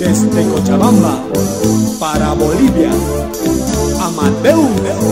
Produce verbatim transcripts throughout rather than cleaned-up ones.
Desde Cochabamba para Bolivia, Amadeus.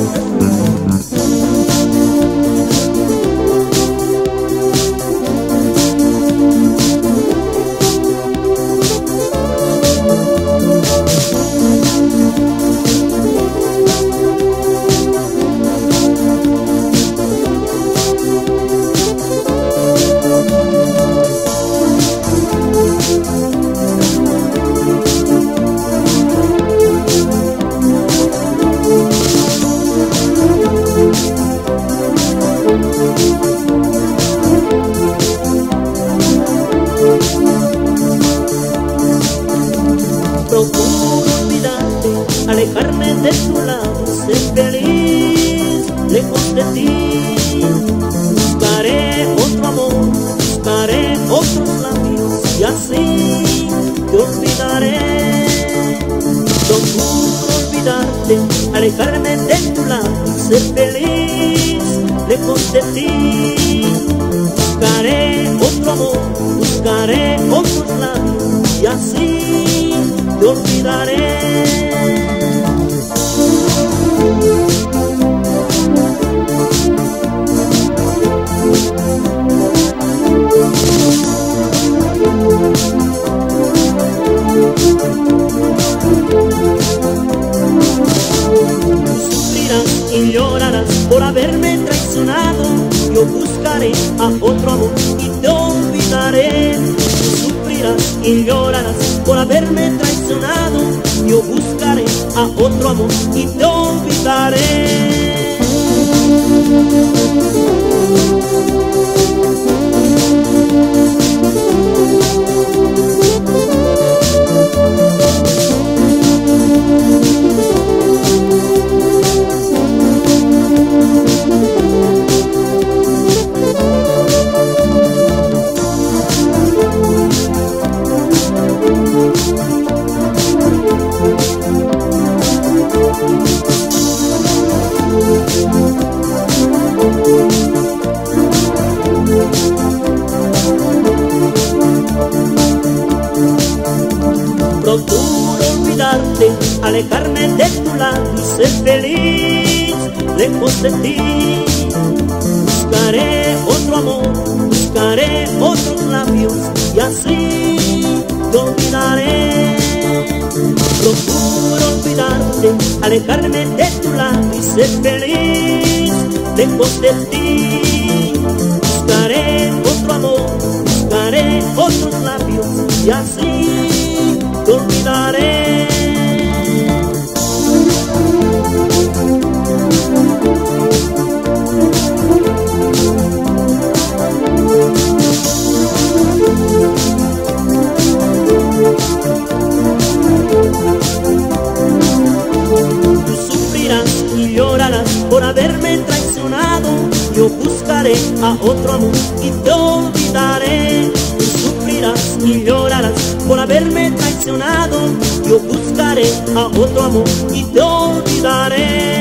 Procuro olvidarte, alejarme de tu lado, ser feliz lejos de ti. Buscaré otro amor, buscaré otros labios y así te olvidaré. Procuro olvidarte, alejarme de tu lado, ser feliz lejos de ti. Buscaré otro amor, buscaré otros labios y así te olvidaré. Sufrirás y llorarás por haberme traicionado. Yo buscaré a otro amor y te olvidaré. Sufrirás y llorarás por haberme traicionado. Yo buscaré a otro amor y te olvidaré. Procuro olvidarte, alejarme de tu lado y ser feliz lejos de ti. Buscaré otro amor, buscaré otros labios y así te olvidaré. Procuro olvidarte, alejarme de tu lado y ser feliz lejos de ti. Buscaré otro amor, buscaré otros labios y así te olvidaré. Tú sufrirás y llorarás por haberme traicionado. Yo buscaré a otro amor y te olvidaré. Tú sufrirás y llorarás por haberme traicionado. Yo buscaré a otro amor y te olvidaré.